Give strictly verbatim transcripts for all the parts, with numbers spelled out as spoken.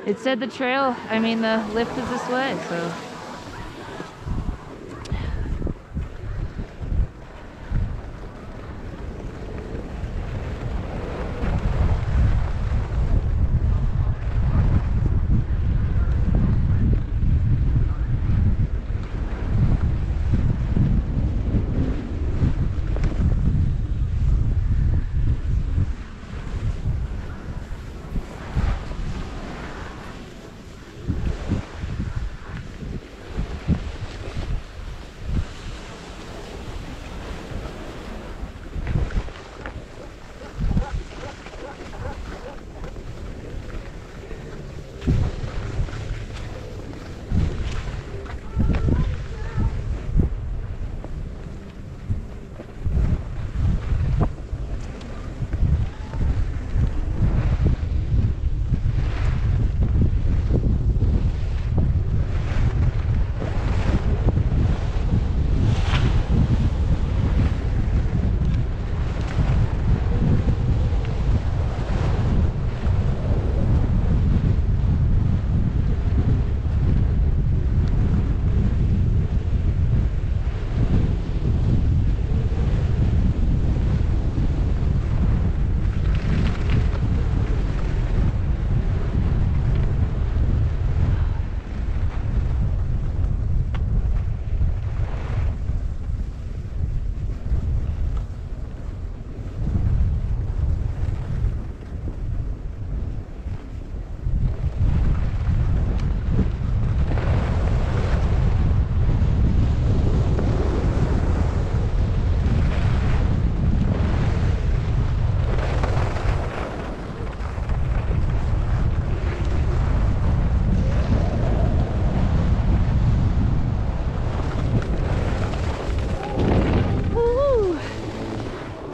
It said the trail, I mean the lift is this way, so.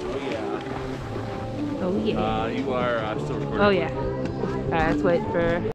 Oh yeah. Uh, you are uh, still recording. Oh yeah. Alright, let's wait for